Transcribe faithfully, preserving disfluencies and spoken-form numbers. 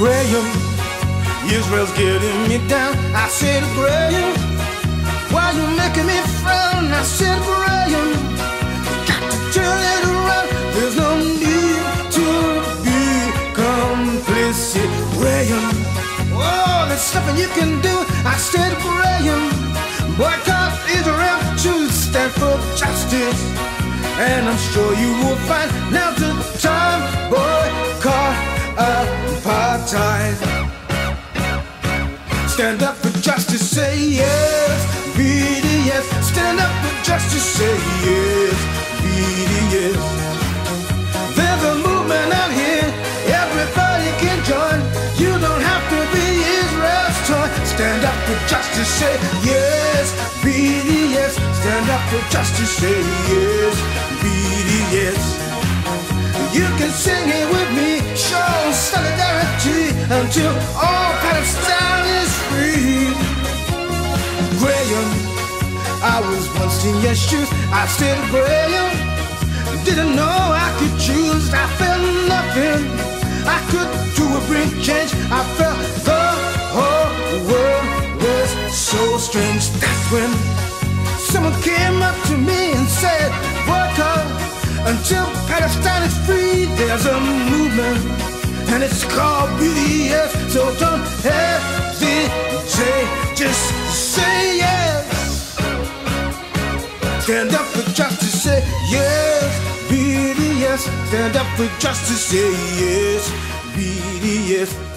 Graham, Israel's getting me down. I said, Graham, why you making me frown? I said, Graham, got to turn it around. There's no need to be complicit. Graham, oh, there's nothing you can do. I said, Graham, boycott Israel, choose stand for justice. And I'm sure you will find now's the time. Boycott apartheid. Stand up for justice, say yes. B D S. Stand up for justice, say yes. B D S. There's a movement out here, everybody can join. You don't have to be Israel's toy. Stand up for justice, say yes. B D S. Stand up for justice, say yes. B D S. You can sing it with me, show solidarity until all Palestine is free. Graham, I was once in your shoes. I said, Graham, didn't know I could choose. I felt nothing I could do to bring change. I felt the whole world was so strange. That's when someone came up to me and said, boycott until Palestine is free. There's a movement and it's called B D S. So don't hesitate, just say yes. Stand up for justice, say yes. B D S. Stand up for justice, say yes. B D S.